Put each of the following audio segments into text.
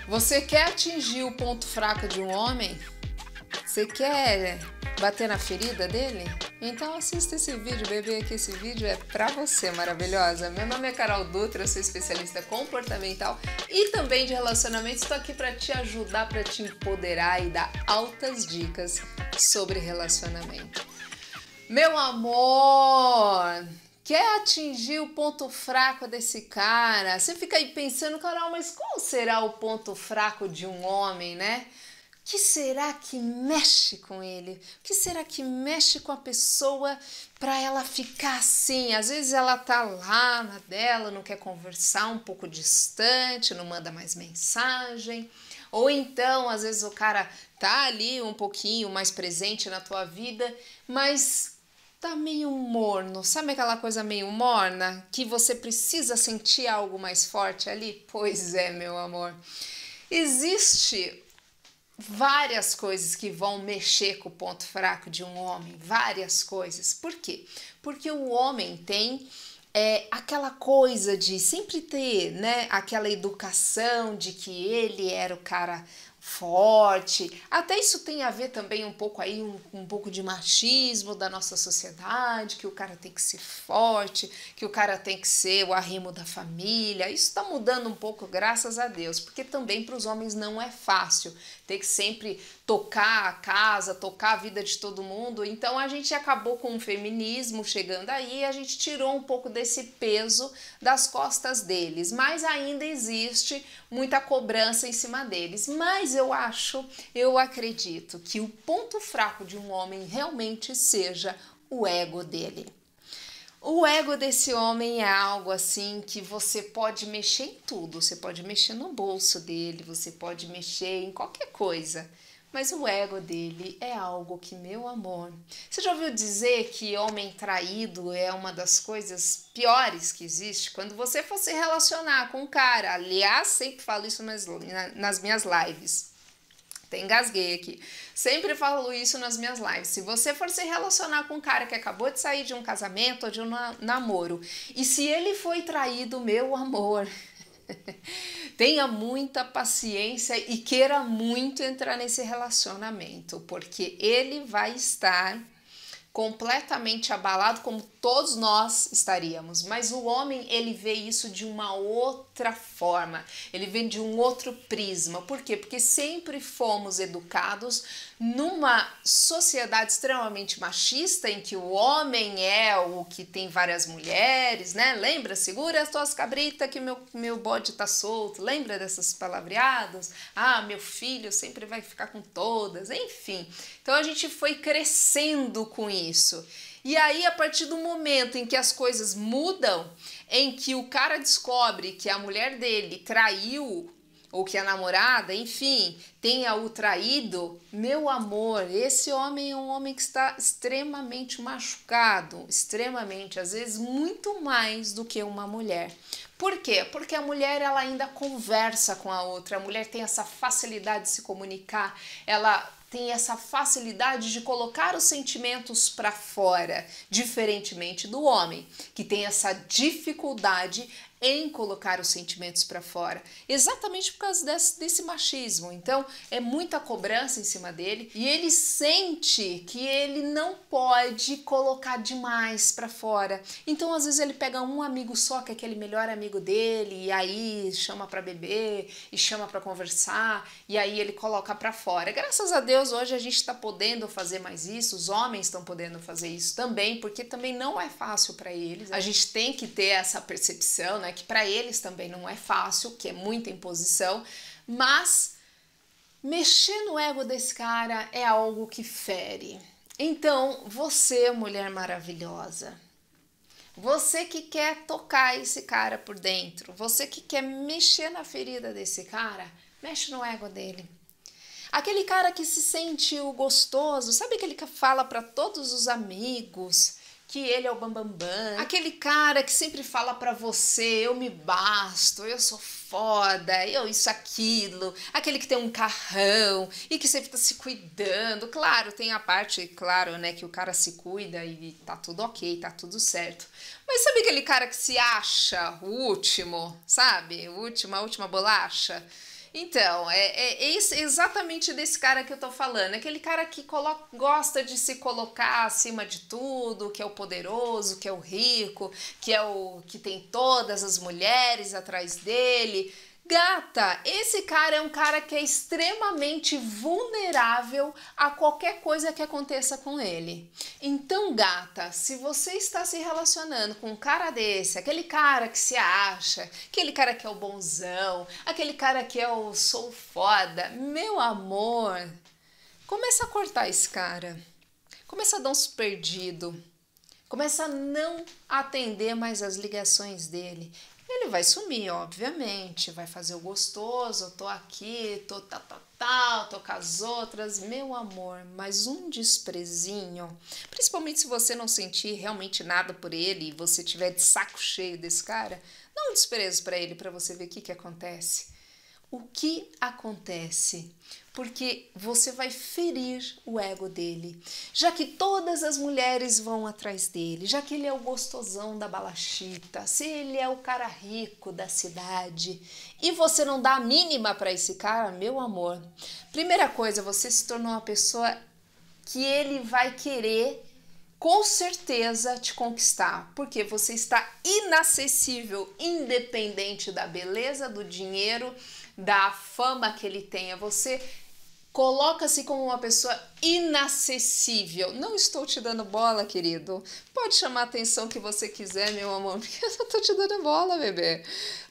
Você quer atingir o ponto fraco de um homem? Você quer bater na ferida dele? Então assista esse vídeo, bebê, que esse vídeo é pra você, maravilhosa. Meu nome é Carol Dutra, eu sou especialista comportamental e também de relacionamento. Estou aqui para te ajudar, para te empoderar e dar altas dicas sobre relacionamento. Meu amor, quer atingir o ponto fraco desse cara? Você fica aí pensando, Carol, mas qual será o ponto fraco de um homem, né? O que será que mexe com ele? O que será que mexe com a pessoa para ela ficar assim? Às vezes ela tá lá na dela, não quer conversar, um pouco distante, não manda mais mensagem. Ou então, às vezes o cara tá ali um pouquinho mais presente na tua vida, mas tá meio morno. Sabe aquela coisa meio morna que você precisa sentir algo mais forte ali? Pois é, meu amor. Existe várias coisas que vão mexer com o ponto fraco de um homem, várias coisas. Por quê? Porque o homem tem aquela coisa de sempre ter, né, aquela educação de que ele era o cara forte. Até isso tem a ver também um pouco aí, um pouco de machismo da nossa sociedade, que o cara tem que ser forte, que o cara tem que ser o arrimo da família. Isso está mudando um pouco, graças a Deus, porque também para os homens não é fácil ter que sempre tocar a casa, tocar a vida de todo mundo. Então a gente acabou com o feminismo chegando aí, a gente tirou um pouco desse peso das costas deles, mas ainda existe muita cobrança em cima deles. Mas eu acredito que o ponto fraco de um homem realmente seja o ego dele. O ego desse homem é algo assim que você pode mexer em tudo, você pode mexer no bolso dele, você pode mexer em qualquer coisa, mas o ego dele é algo que, meu amor, você já ouviu dizer que homem traído é uma das coisas piores que existe? Quando você for se relacionar com um cara, aliás, sempre falo isso nas minhas lives, até engasguei aqui. Sempre falo isso nas minhas lives. Se você for se relacionar com um cara que acabou de sair de um casamento ou de um namoro, e se ele foi traído, meu amor, tenha muita paciência e queira muito entrar nesse relacionamento, porque ele vai estar completamente abalado, como todos nós estaríamos, mas o homem, ele vê isso de uma outra forma, ele vê de um outro prisma. Por quê? Porque sempre fomos educados numa sociedade extremamente machista, em que o homem é o que tem várias mulheres, né? Lembra? Segura as tuas cabritas que meu bode tá solto. Lembra dessas palavreadas? Ah, meu filho sempre vai ficar com todas. Enfim, então a gente foi crescendo com isso. E aí, a partir do momento em que as coisas mudam, em que o cara descobre que a mulher dele traiu, ou que a namorada, enfim, tenha o traído, meu amor, esse homem é um homem que está extremamente machucado, extremamente, às vezes muito mais do que uma mulher. Por quê? Porque a mulher, ela ainda conversa com a outra, a mulher tem essa facilidade de se comunicar, ela tem essa facilidade de colocar os sentimentos para fora, diferentemente do homem, que tem essa dificuldade em colocar os sentimentos para fora, exatamente por causa desse machismo. Então é muita cobrança em cima dele e ele sente que ele não pode colocar demais para fora. Então às vezes ele pega um amigo só, que é aquele melhor amigo dele, e aí chama para beber e chama para conversar, e aí ele coloca para fora. Graças a Deus hoje a gente está podendo fazer mais isso, os homens estão podendo fazer isso também, porque também não é fácil para eles. A gente tem que ter essa percepção, né, que para eles também não é fácil, que é muita imposição, mas mexer no ego desse cara é algo que fere. Então, você, mulher maravilhosa, você que quer tocar esse cara por dentro, você que quer mexer na ferida desse cara, mexe no ego dele. Aquele cara que se sente o gostoso, sabe aquele que fala para todos os amigos que ele é o bambambam, aquele cara que sempre fala pra você, eu me basto, eu sou foda, eu isso, aquilo, aquele que tem um carrão e que sempre tá se cuidando. Claro, tem a parte, claro, né, que o cara se cuida e tá tudo ok, tá tudo certo. Mas sabe aquele cara que se acha o último, sabe? A última bolacha? Então, exatamente desse cara que eu tô falando. Aquele cara que gosta de se colocar acima de tudo, que é o poderoso, que é o rico, que é o que tem todas as mulheres atrás dele. Gata, esse cara é um cara que é extremamente vulnerável a qualquer coisa que aconteça com ele. Então, gata, se você está se relacionando com um cara desse, aquele cara que se acha, aquele cara que é o bonzão, aquele cara que é o sou foda, meu amor, começa a cortar esse cara. Começa a dar uns perdidos. Começa a não atender mais as ligações dele. Ele vai sumir, obviamente, vai fazer o gostoso, tô aqui, tô tô com as outras, meu amor, mas um desprezinho, principalmente se você não sentir realmente nada por ele e você tiver de saco cheio desse cara, dá um desprezo pra ele pra você ver o que acontece. O que acontece? Porque você vai ferir o ego dele, já que todas as mulheres vão atrás dele, já que ele é o gostosão da balachita, se ele é o cara rico da cidade e você não dá a mínima para esse cara, meu amor, primeira coisa, você se tornou uma pessoa que ele vai querer com certeza te conquistar, porque você está inacessível, independente da beleza, do dinheiro, da fama que ele tenha. Você coloca-se como uma pessoa inacessível. Não estou te dando bola, querido. Pode chamar a atenção que você quiser, meu amor, porque eu não estou te dando bola, bebê.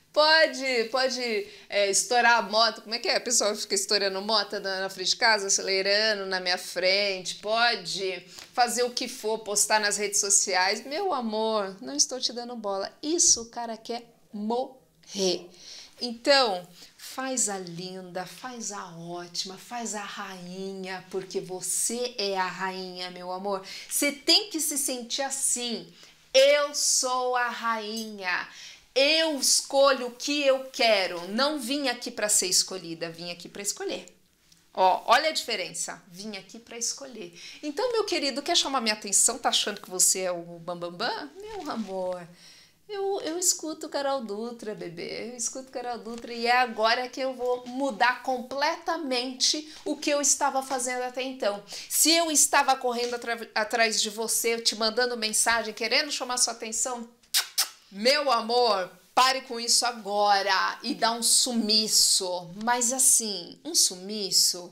Pode estourar a moto. Como é que é? A pessoa fica estourando moto na frente de casa, acelerando na minha frente. Pode fazer o que for, postar nas redes sociais. Meu amor, não estou te dando bola. Isso o cara quer morrer. Então, faz a linda, faz a ótima, faz a rainha, porque você é a rainha, meu amor. Você tem que se sentir assim. Eu sou a rainha. Eu escolho o que eu quero. Não vim aqui para ser escolhida, vim aqui para escolher. Ó, olha a diferença. Vim aqui para escolher. Então, meu querido, quer chamar minha atenção? Tá achando que você é o bambambam? Meu amor, eu escuto Carol Dutra, bebê. Eu escuto Carol Dutra e é agora que eu vou mudar completamente o que eu estava fazendo até então. Se eu estava correndo atrás de você, te mandando mensagem, querendo chamar sua atenção, meu amor, pare com isso agora e dá um sumiço. Mas assim, um sumiço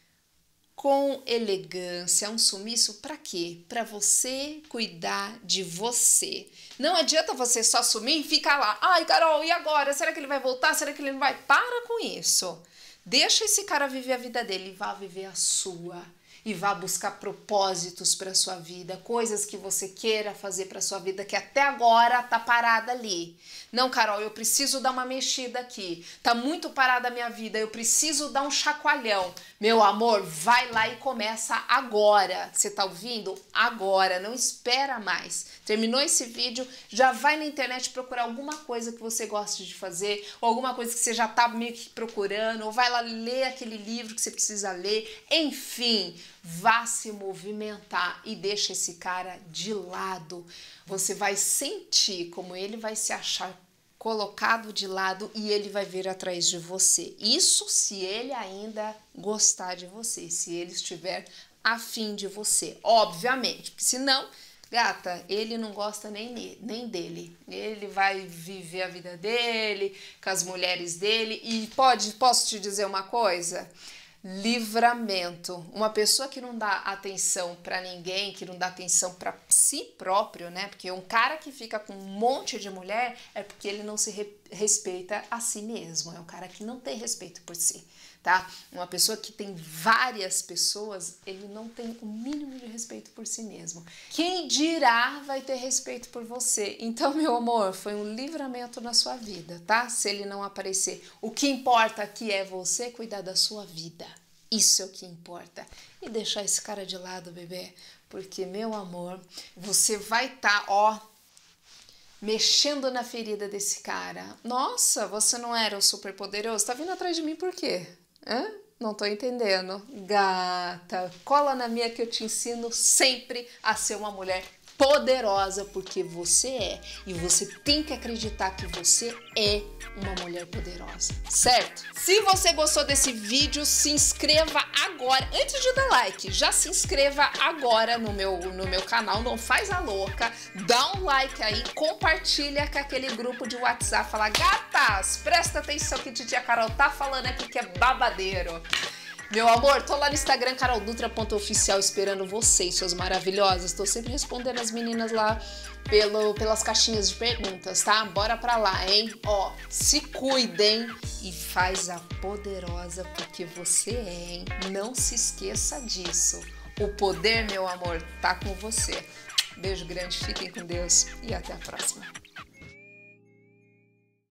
com elegância, um sumiço para quê? Para você cuidar de você. Não adianta você só sumir e ficar lá. Ai, Carol, e agora? Será que ele vai voltar? Será que ele não vai? Para com isso. Deixa esse cara viver a vida dele e vá viver a sua. E vá buscar propósitos para sua vida, coisas que você queira fazer para sua vida que até agora tá parada ali. Não, Carol, eu preciso dar uma mexida aqui. Tá muito parada a minha vida, eu preciso dar um chacoalhão. Meu amor, vai lá e começa agora. Você tá ouvindo? Agora, não espera mais. Terminou esse vídeo, já vai na internet procurar alguma coisa que você goste de fazer, ou alguma coisa que você já tá meio que procurando, ou vai lá ler aquele livro que você precisa ler. Enfim, vá se movimentar e deixa esse cara de lado. Você vai sentir como ele vai se achar colocado de lado e ele vai vir atrás de você. Isso se ele ainda gostar de você, se ele estiver afim de você, obviamente, porque senão, gata, ele não gosta nem dele. Ele vai viver a vida dele, com as mulheres dele e posso te dizer uma coisa? Livramento. Uma pessoa que não dá atenção para ninguém, que não dá atenção para si próprio, né? Porque um cara que fica com um monte de mulher é porque ele não se respeita a si mesmo. É um cara que não tem respeito por si, tá? Uma pessoa que tem várias pessoas, ele não tem o mínimo de respeito por si mesmo. Quem dirá vai ter respeito por você. Então, meu amor, foi um livramento na sua vida, tá? Se ele não aparecer. O que importa aqui é você cuidar da sua vida. Isso é o que importa. E deixar esse cara de lado, bebê. Porque, meu amor, você vai estar, mexendo na ferida desse cara. Nossa, você não era o super poderoso? Tá vindo atrás de mim por quê? Hã? Não tô entendendo. Gata, cola na minha que eu te ensino sempre a ser uma mulher poderosa, porque você é. E você tem que acreditar que você é uma mulher poderosa, certo? Se você gostou desse vídeo, se inscreva agora. Antes de dar like, já se inscreva agora no meu canal. Não faz a louca. Dá um like aí, compartilha com aquele grupo de WhatsApp. Fala, gatas, presta atenção que Titia Carol tá falando aqui que é babadeiro. Meu amor, tô lá no Instagram, caroldutra.oficial, esperando vocês, suas maravilhosas. Tô sempre respondendo as meninas lá pelas caixinhas de perguntas, tá? Bora pra lá, hein? Ó, se cuidem e faz a poderosa porque você é, hein? Não se esqueça disso. O poder, meu amor, tá com você. Beijo grande, fiquem com Deus e até a próxima.